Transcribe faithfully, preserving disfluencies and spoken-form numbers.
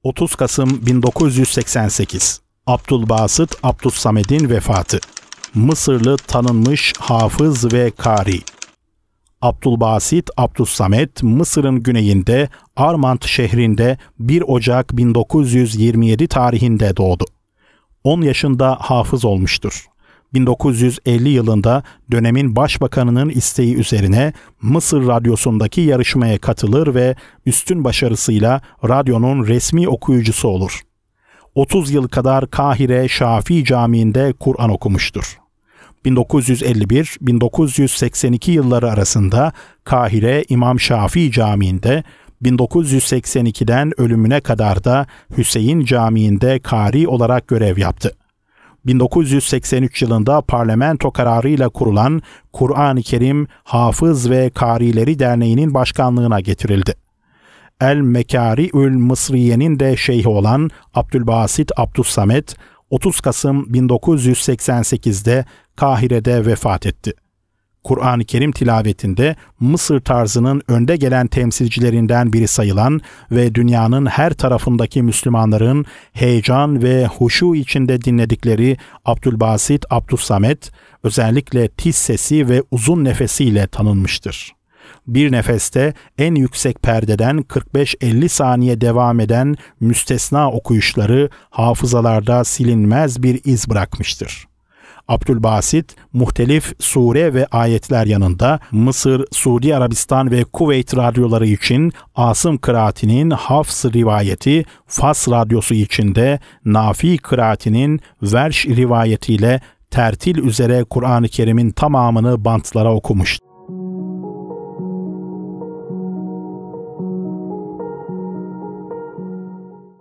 otuz Kasım bin dokuz yüz seksen sekiz Abdülbasit Abdüssamed'in vefatı. Mısırlı tanınmış hafız ve kari. Abdülbasit Abdüssamed, Mısır'ın güneyinde Armant şehrinde bir Ocak bin dokuz yüz yirmi yedi tarihinde doğdu. on yaşında hafız olmuştur. bin dokuz yüz elli yılında dönemin başbakanının isteği üzerine Mısır Radyosu'ndaki yarışmaya katılır ve üstün başarısıyla radyonun resmi okuyucusu olur. otuz yıl kadar Kahire Şafii Camii'nde Kur'an okumuştur. bin dokuz yüz elli bir - bin dokuz yüz seksen iki yılları arasında Kahire İmam Şafii Camii'nde, bin dokuz yüz seksen ikiden ölümüne kadar da Hüseyin Camii'nde kari olarak görev yaptı. bin dokuz yüz seksen üç yılında parlamento kararıyla kurulan Kur'an-ı Kerim Hafız ve Karileri Derneği'nin başkanlığına getirildi. El-Mekâri'ül Mısriye'nin de şeyhi olan Abdülbasit Abdüssamed, otuz Kasım bin dokuz yüz seksen sekizde Kahire'de vefat etti. Kur'an-ı Kerim tilavetinde Mısır tarzının önde gelen temsilcilerinden biri sayılan ve dünyanın her tarafındaki Müslümanların heyecan ve huşu içinde dinledikleri Abdülbasit Abdüssamed, özellikle tiz sesi ve uzun nefesiyle tanınmıştır. Bir nefeste en yüksek perdeden kırk beş elli saniye devam eden müstesna okuyuşları hafızalarda silinmez bir iz bırakmıştır. Abdülbasit, muhtelif sure ve ayetler yanında Mısır, Suudi Arabistan ve Kuveyt radyoları için Asım kıraatinin Hafs rivayeti, Fas radyosu içinde Nafi kıraatinin Verş rivayetiyle tertil üzere Kur'an-ı Kerim'in tamamını bantlara okumuş.